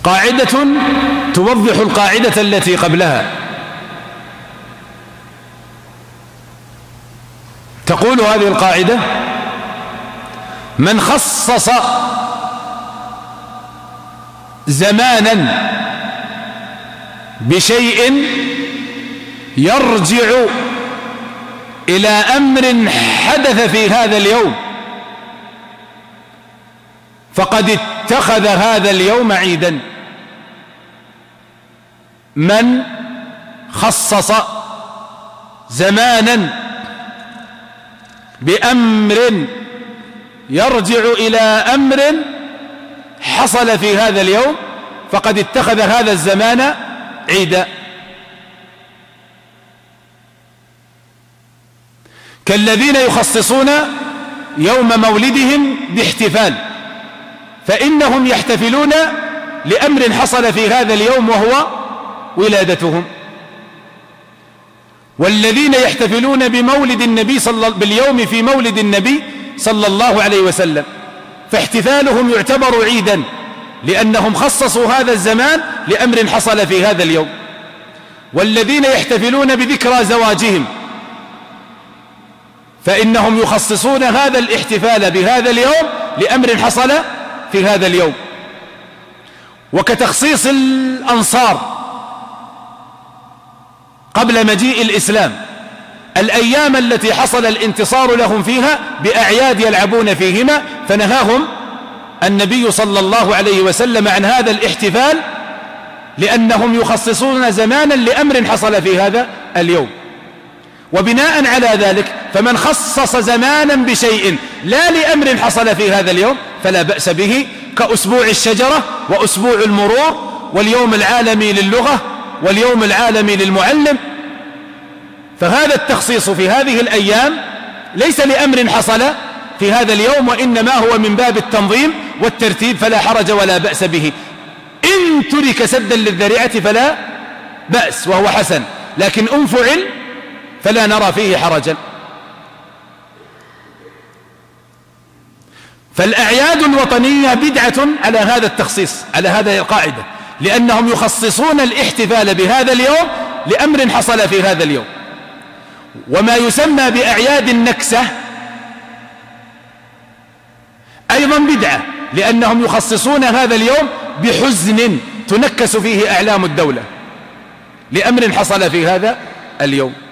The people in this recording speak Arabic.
قاعدة توضح القاعدة التي قبلها. تقول هذه القاعدة: من خصص زمانا بشيء يرجع إلى أمر حدث في هذا اليوم فقد اتخذ هذا اليوم عيدا. من خصص زمانا بأمر يرجع إلى أمر حصل في هذا اليوم فقد اتخذ هذا الزمان عيدا. كالذين يخصصون يوم مولدهم باحتفال، فإنهم يحتفلون لأمر حصل في هذا اليوم وهو ولادتهم. والذين يحتفلون بمولد النبي باليوم في مولد النبي صلى الله عليه وسلم فاحتفالهم يعتبر عيدا لأنهم خصصوا هذا الزمان لأمر حصل في هذا اليوم. والذين يحتفلون بذكرى زواجهم فإنهم يخصصون هذا الاحتفال بهذا اليوم لأمر حصل في هذا اليوم. وكتخصيص الأنصار قبل مجيء الإسلام الأيام التي حصل الانتصار لهم فيها بأعياد يلعبون فيهما، فنهاهم النبي صلى الله عليه وسلم عن هذا الاحتفال لأنهم يخصصون زمانا لأمر حصل في هذا اليوم. وبناء على ذلك فمن خصص زمانا بشيء لا لأمر حصل في هذا اليوم فلا بأس به، كأسبوع الشجرة وأسبوع المرور واليوم العالمي للغة واليوم العالمي للمعلم. فهذا التخصيص في هذه الأيام ليس لأمر حصل في هذا اليوم وإنما هو من باب التنظيم والترتيب، فلا حرج ولا بأس به. إن ترك سدا للذريعة فلا بأس وهو حسن، لكن إن فعل فلا نرى فيه حرجا. فالأعياد الوطنية بدعة على هذا التخصيص، على هذه القاعدة، لأنهم يخصصون الاحتفال بهذا اليوم لأمر حصل في هذا اليوم. وما يسمى بأعياد النكسة أيضا بدعة لأنهم يخصصون هذا اليوم بحزن تنكس فيه أعلام الدولة لأمر حصل في هذا اليوم.